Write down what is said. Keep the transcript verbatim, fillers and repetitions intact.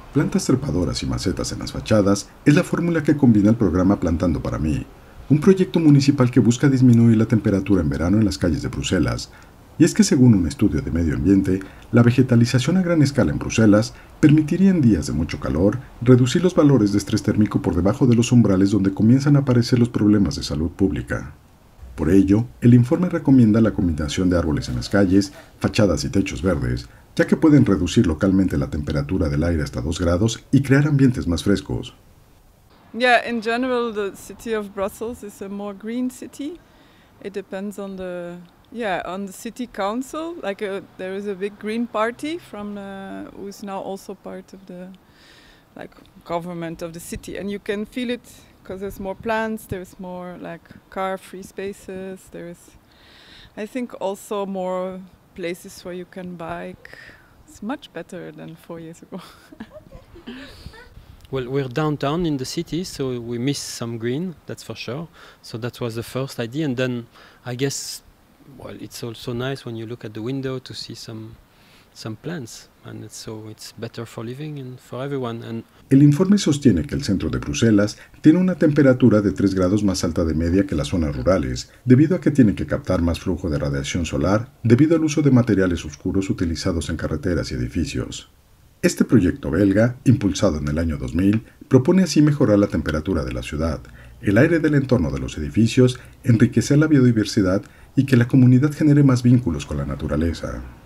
Plantas trepadoras y macetas en las fachadas es la fórmula que combina el programa Plantando para mí, un proyecto municipal que busca disminuir la temperatura en verano en las calles de Bruselas. Y es que según un estudio de medio ambiente, la vegetalización a gran escala en Bruselas permitiría en días de mucho calor reducir los valores de estrés térmico por debajo de los umbrales donde comienzan a aparecer los problemas de salud pública. Por ello, el informe recomienda la combinación de árboles en las calles, fachadas y techos verdes, ya que pueden reducir localmente la temperatura del aire hasta dos grados y crear ambientes más frescos. Yeah, in general, the city of Brussels is a more green city. It depends on the yeah on the city council. Like a, there is a big green party from uh, who is now also part of the like government of the city, and you can feel it because there's more plants. There's more like car-free spaces. There is, I think, also more places where you can bike. It's much better than four years ago. Well, we're downtown in the city, so we miss some green, that's for sure. So that was the first idea, and then I guess, well, it's also nice when you look at the window to see some some plants, and it's, so it's better for living and for everyone. And el informe sostiene que el centro de Bruselas tiene una temperatura de tres grados más alta de media que las zonas rurales, debido a que tienen que captar más flujo de radiación solar debido al uso de materiales oscuros utilizados en carreteras y edificios. Este proyecto belga, impulsado en el año dos mil, propone así mejorar la temperatura de la ciudad, el aire del entorno de los edificios, enriquecer la biodiversidad y que la comunidad genere más vínculos con la naturaleza.